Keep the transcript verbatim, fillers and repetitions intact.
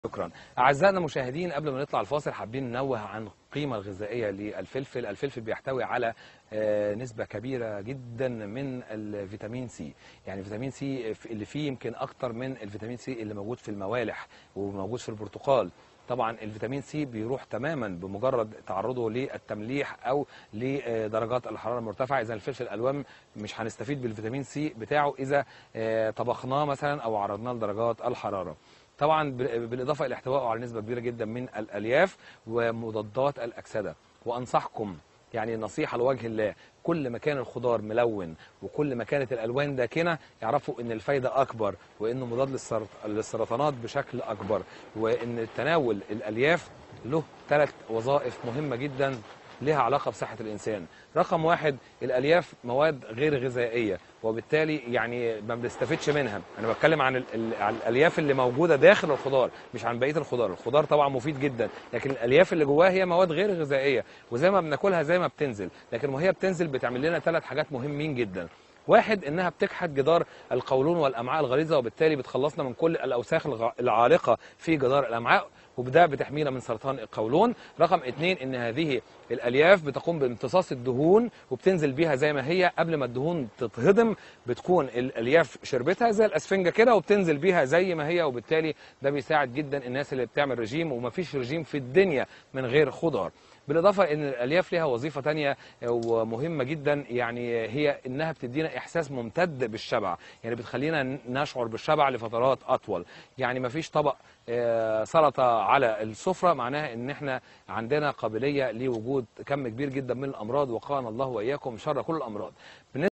شكرا. أعزائنا المشاهدين، قبل ما نطلع الفاصل حابين ننوه عن القيمة الغذائية للفلفل. الفلفل بيحتوي على نسبة كبيرة جدا من الفيتامين سي، يعني فيتامين سي اللي فيه يمكن أكتر من الفيتامين سي اللي موجود في الموالح وموجود في البرتقال. طبعا الفيتامين سي بيروح تماما بمجرد تعرضه للتمليح او لدرجات الحراره المرتفعه. اذا الفلفل الالوان مش هنستفيد بالفيتامين سي بتاعه اذا طبخناه مثلا او عرضناه لدرجات الحراره. طبعا بالاضافه الى احتوائه على نسبه كبيره جدا من الالياف ومضادات الاكسده. وانصحكم، يعني نصيحه لوجه الله، كل ما كان الخضار ملون وكل ما كانت الالوان داكنه يعرفوا ان الفايده اكبر وانه مضاد للسرطانات بشكل اكبر، وان تناول الالياف له ثلاث وظائف مهمه جدا لها علاقه بصحه الانسان. رقم واحد، الالياف مواد غير غذائيه وبالتالي يعني ما بنستفدش منها. انا بتكلم عن الالياف اللي موجوده داخل الخضار مش عن بقيه الخضار. الخضار طبعا مفيد جدا، لكن الالياف اللي جواها هي مواد غير غذائيه، وزي ما بناكلها زي ما بتنزل، لكن وهي بتنزل بتعمل لنا ثلاث حاجات مهمين جدا. واحد، انها بتكحت جدار القولون والامعاء الغليظه وبالتالي بتخلصنا من كل الاوساخ العالقه في جدار الامعاء، وبده بتحمينا من سرطان القولون. رقم اثنين، ان هذه الالياف بتقوم بامتصاص الدهون وبتنزل بيها زي ما هي، قبل ما الدهون تتهضم بتكون الالياف شربتها زي الاسفنجه كده وبتنزل بيها زي ما هي، وبالتالي ده بيساعد جدا الناس اللي بتعمل رجيم، ومفيش رجيم في الدنيا من غير خضار. بالاضافه ان الالياف لها وظيفه ثانيه ومهمه جدا، يعني هي انها بتدينا احساس ممتد بالشبع، يعني بتخلينا نشعر بالشبع لفترات اطول. يعني مفيش طبق سلطه على السفره معناها ان احنا عندنا قابليه لوجود كم كبير جدا من الامراض، وقانا الله واياكم شر كل الامراض.